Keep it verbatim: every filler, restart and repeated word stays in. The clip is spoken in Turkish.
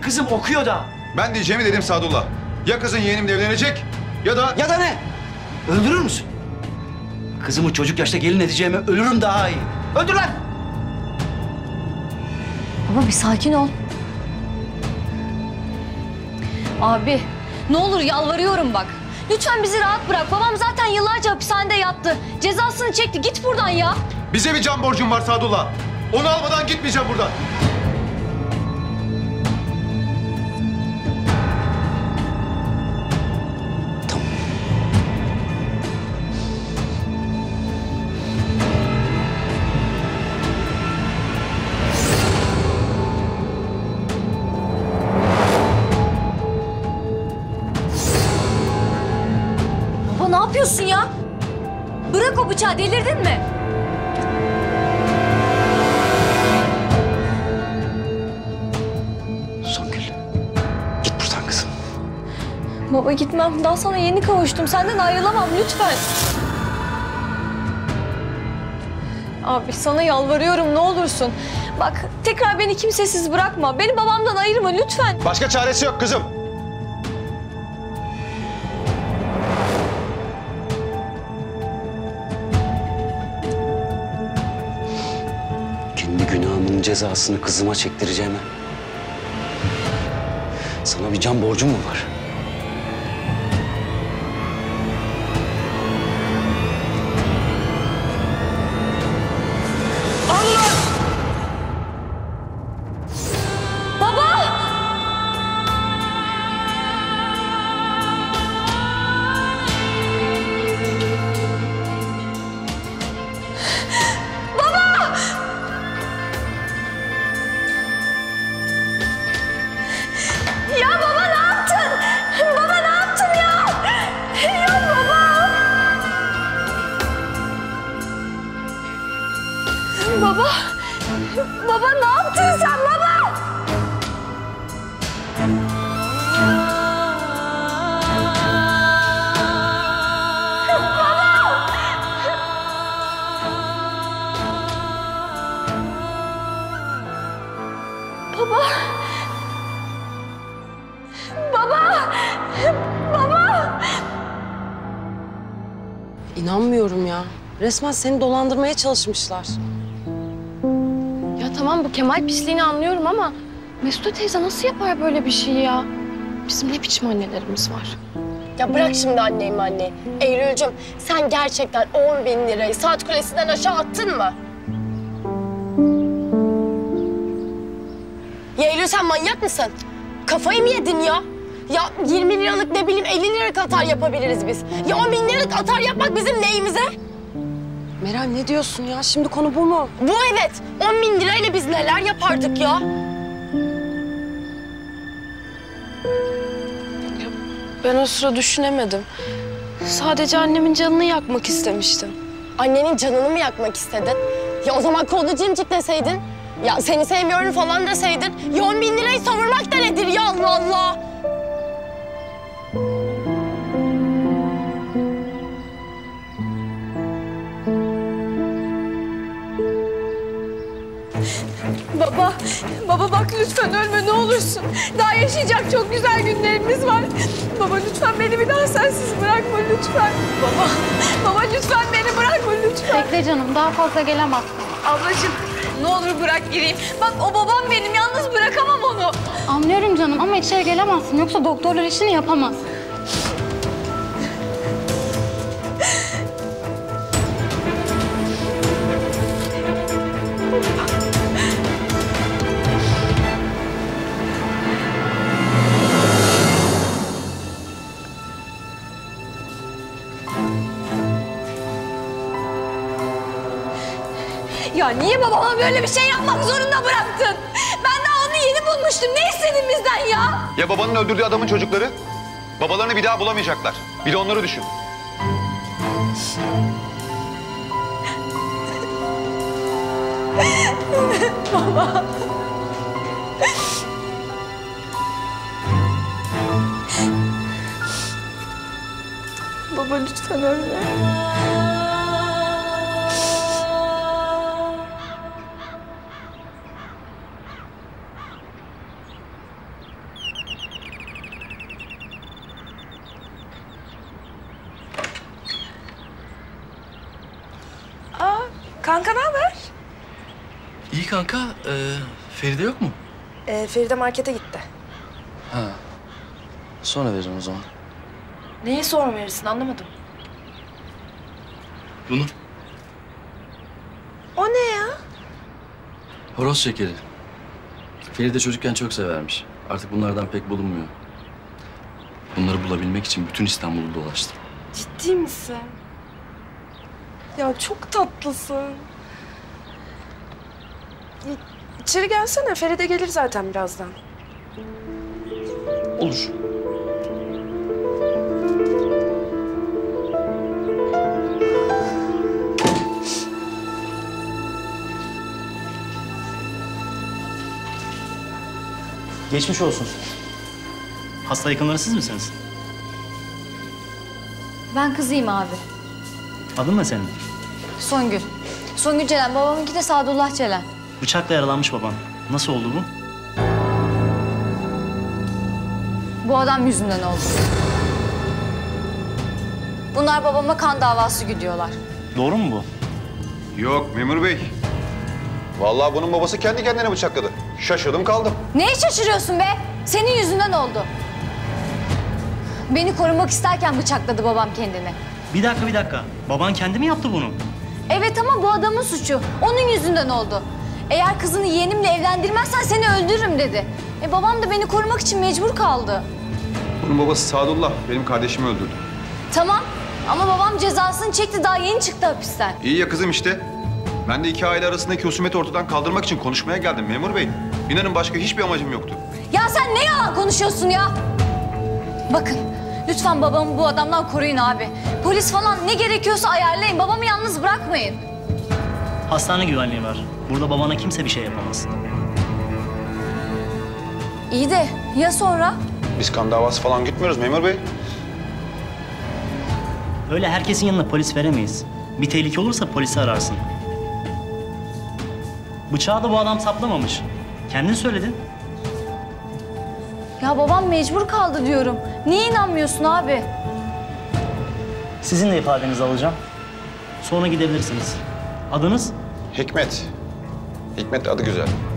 Kızım okuyor da. Ben diyeceğimi dedim Sadullah. Ya kızın yeğenimle evlenecek ya da... Ya da ne? Öldürür müsün? Kızımı çocuk yaşta gelin edeceğime ölürüm daha iyi. Öldür lan! Baba bir sakin ol. Abi ne olur yalvarıyorum bak. Lütfen bizi rahat bırak. Babam zaten yıllarca hapishanede yattı. Cezasını çekti. Git buradan ya. Bize bir can borcum var Sadullah. Onu almadan gitmeyeceğim buradan. Baba ne yapıyorsun ya? Bırak o bıçağı, delirdin mi? Songül, git buradan kızım. Baba gitmem. Daha sana yeni kavuştum. Senden ayrılamam lütfen. Abi sana yalvarıyorum ne olursun. Bak tekrar beni kimsesiz bırakma. Beni babamdan ayırma lütfen. Başka çaresi yok kızım. Kendi günahımın cezasını kızıma çektireceğime sana bir can borcum mu var? Allah! Baba! Ya baba ne yaptın? Baba ne yaptın ya? Ya baba! Baba! Baba ne yaptın sen baba? Baba! Baba! Baba! İnanmıyorum ya. Resmen seni dolandırmaya çalışmışlar. Ya tamam bu Kemal pisliğini anlıyorum ama Mesude teyze nasıl yapar böyle bir şey ya? Bizim ne biçim annelerimiz var? Ya bırak şimdi anneyim anne. Eylül'cüm sen gerçekten on bin lirayı saat kulesinden aşağı attın mı? Ya Eylül sen manyak mısın? Kafayı mı yedin ya? Ya yirmi liralık ne bileyim elli liralık atar yapabiliriz biz. Ya on bin liralık atar yapmak bizim neyimize? Meral ne diyorsun ya? Şimdi konu bu mu? Bu evet. on bin lirayla biz neler yapardık ya? Ben o sıra düşünemedim. Sadece annemin canını yakmak istemiştim. Annenin canını mı yakmak istedin? Ya o zaman kollu cimcik deseydin. Ya seni sevmiyorum falan deseydin. Ya on bin lirayı savurmak da nedir ya Allah Allah? Baba, baba bak lütfen ölme ne olursun. Daha yaşayacak çok güzel günlerimiz var. Baba lütfen beni bir daha sensiz bırakma lütfen. Baba, baba lütfen beni bırakma lütfen. Bekle canım, daha fazla gelemezsin. Ablacığım ne olur bırak gireyim. Bak o babam benim, yalnız bırakamam onu. Anlıyorum canım ama içeri gelemezsin. Yoksa doktorlar işini yapamaz. Ya niye babama böyle bir şey yapmak zorunda bıraktın? Ben daha onu yeni bulmuştum. Ne istedin bizden ya? Ya babanın öldürdüğü adamın çocukları? Babalarını bir daha bulamayacaklar. Bir de onları düşün. Baba. Baba lütfen ölme. Kanka ne haber? İyi kanka. Ee, Feride yok mu? Ee, Feride markete gitti. Ha. Sonra veririm o zaman. Neyi sonra verirsin anlamadım. Bunu. O ne ya? Horoz şekeri. Feride çocukken çok severmiş. Artık bunlardan pek bulunmuyor. Bunları bulabilmek için bütün İstanbul'u dolaştım. Ciddi misin? Ya çok tatlısın. İ- İçeri gelsene. Feride gelir zaten birazdan. Olur. Geçmiş olsun. Hasta yakınları siz misiniz? Ben kızıyım abi. Adın ne senin? Songül. Songül Celen. Babamınki de Sadullah Celen. Bıçakla yaralanmış baban. Nasıl oldu bu? Bu adam yüzünden oldu. Bunlar babama kan davası güdüyorlar. Doğru mu bu? Yok memur bey. Vallahi bunun babası kendi kendine bıçakladı. Şaşırdım kaldım. Neye şaşırıyorsun be? Senin yüzünden oldu. Beni korumak isterken bıçakladı babam kendini. Bir dakika bir dakika. Baban kendi mi yaptı bunu? Evet ama bu adamın suçu. Onun yüzünden oldu. Eğer kızını yeğenimle evlendirmezsen seni öldürürüm dedi. E babam da beni korumak için mecbur kaldı. Bunun babası Sadullah benim kardeşimi öldürdü. Tamam ama babam cezasını çekti, daha yeni çıktı hapisten. İyi ya kızım işte. Ben de iki aile arasındaki husumeti ortadan kaldırmak için konuşmaya geldim memur bey. İnanın başka hiçbir amacım yoktu. Ya sen ne yalan konuşuyorsun ya? Bakın lütfen babamı bu adamdan koruyun abi. Polis falan ne gerekiyorsa ayarlayın. Babamı yalnız bırakmayın. Hastane güvenliği var. Burada babana kimse bir şey yapamaz. İyi de ya sonra? Biz kan davası falan gitmiyoruz memur bey. Öyle herkesin yanına polis veremeyiz. Bir tehlike olursa polisi ararsın. Bıçağı da bu adam saplamamış. Kendin söyledin. Ya babam mecbur kaldı diyorum. Niye inanmıyorsun abi? Sizin de ifadenizi alacağım. Sonra gidebilirsiniz. Adınız? Hikmet. Hikmet adı güzel.